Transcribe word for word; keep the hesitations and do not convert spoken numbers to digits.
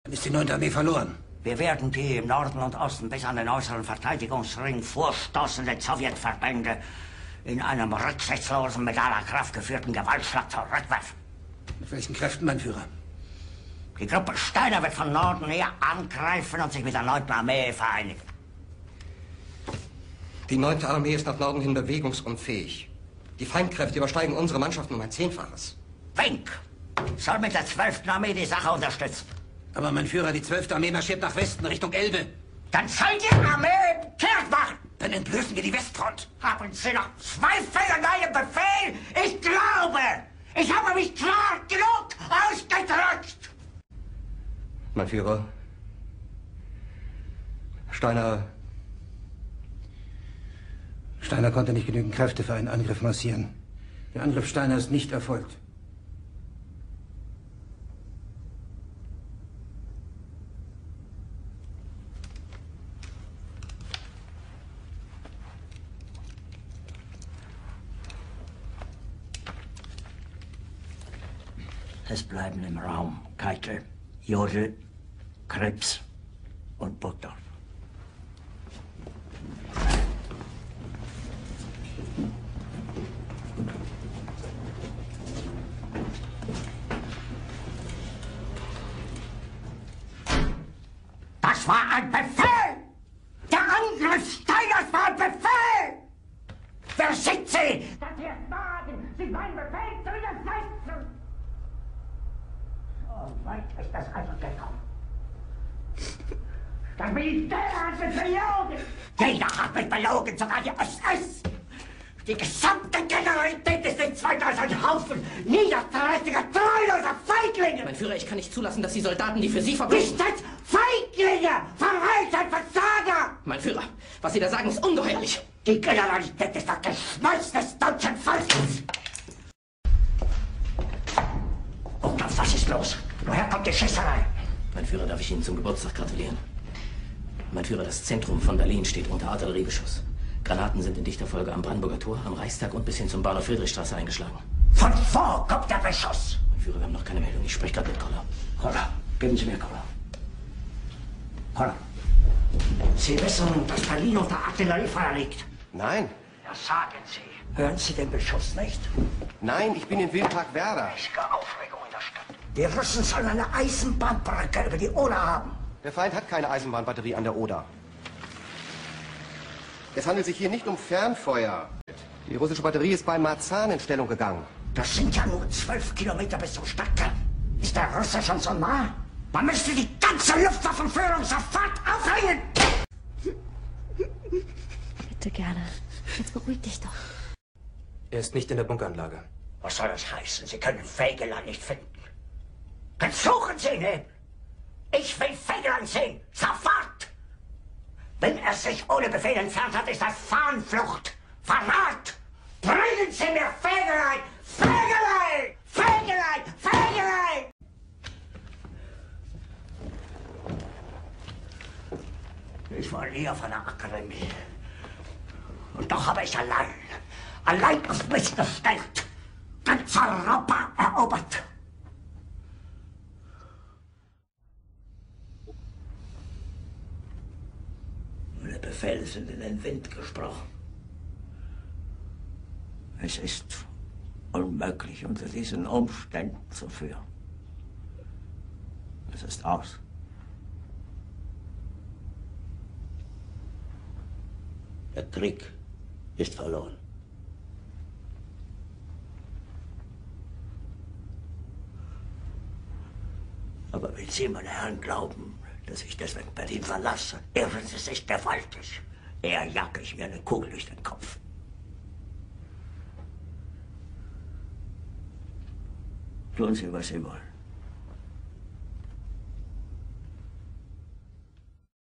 Dann ist die neunte Armee verloren. Wir werden die im Norden und Osten bis an den äußeren Verteidigungsring vorstoßenden Sowjetverbände in einem rücksichtslosen, mit aller Kraft geführten Gewaltschlag zurückwerfen. Mit welchen Kräften, mein Führer? Die Gruppe Steiner wird von Norden her angreifen und sich mit der neunten Armee vereinigen. Die neunte Armee ist nach Norden hin bewegungsunfähig. Die Feindkräfte übersteigen unsere Mannschaften um ein Zehnfaches. Wink soll mit der zwölften Armee die Sache unterstützen. Aber, mein Führer, die zwölfte Armee marschiert nach Westen, Richtung Elbe. Dann soll die Armee kehrt machen. Dann entblößen wir die Westfront. Haben Sie noch Zweifel an meinem Befehl? Ich glaube, ich habe mich klar genug ausgedrückt. Mein Führer, Steiner... Steiner konnte nicht genügend Kräfte für einen Angriff massieren. Der Angriff Steiner ist nicht erfolgt. Es bleiben im Raum Keitel, Jodl, Krebs und Burgdorf. Das war ein Befehl! Der Angriff Steiners war ein Befehl! Wer sind Sie, dass Sie es wagen, sich meinen Befehl zu widersetzen? So weit ist das also gekommen. Das Militär hat mich belogen! Jeder hat mich belogen, sogar die S S! Die gesamte Generalität ist nichts weiter als ein Haufen niederträchtiger, treuloser Feiglinge! Mein Führer, ich kann nicht zulassen, dass die Soldaten, die für Sie verbringen... Nicht als Feiglinge! Verreiter, Versager! Mein Führer, was Sie da sagen, ist ungeheuerlich! Die Generalität ist das Geschmolz des deutschen Volkes! Und auf was ist los? Woher kommt die Schießerei? Mein Führer, darf ich Ihnen zum Geburtstag gratulieren? Mein Führer, das Zentrum von Berlin steht unter Artilleriebeschuss. Granaten sind in dichter Folge am Brandenburger Tor, am Reichstag und bis hin zum Bahnhof Friedrichstraße eingeschlagen. Von wo kommt der Beschuss? Mein Führer, wir haben noch keine Meldung. Ich spreche gerade mit Koller. Koller, geben Sie mir Koller. Koller, Sie wissen, dass Berlin unter Artilleriefeuer liegt. Nein. Das sagen Sie. Hören Sie den Beschuss nicht? Nein, ich bin in Wildpark Werder. Riesige Aufregung in der Stadt. Die Russen sollen eine Eisenbahnbrücke über die Oder haben. Der Feind hat keine Eisenbahnbatterie an der Oder. Es handelt sich hier nicht um Fernfeuer. Die russische Batterie ist bei Marzahn in Stellung gegangen. Das sind ja nur zwölf Kilometer bis zum Stadtkern. Ist der Russe schon so nah? Man müsste die ganze Luftwaffenführung sofort aufhängen! Bitte gerne. Jetzt beruhig dich doch. Er ist nicht in der Bunkeranlage. Was soll das heißen? Sie können Fegelein nicht finden. Dann suchen Sie ihn hin! Ich will Fegelein sehen! Sofort! Wenn er sich ohne Befehl entfernt hat, ist das Fahnenflucht! Verrat! Bringen Sie mir Fegelein! Fegelein! Fegelein! Fegelein! Ich war nie auf einer Akademie. Und doch habe ich allein, allein auf mich gestellt, ganz Europa erobert. Meine Befehle sind in den Wind gesprochen. Es ist unmöglich, unter diesen Umständen zu führen. Es ist aus. Der Krieg ist verloren. Aber wenn Sie, meine Herren, glauben, dass ich deswegen Berlin verlasse, irren Sie sich gewaltig. Eher jage ich mir eine Kugel durch den Kopf. Tun Sie, was Sie wollen.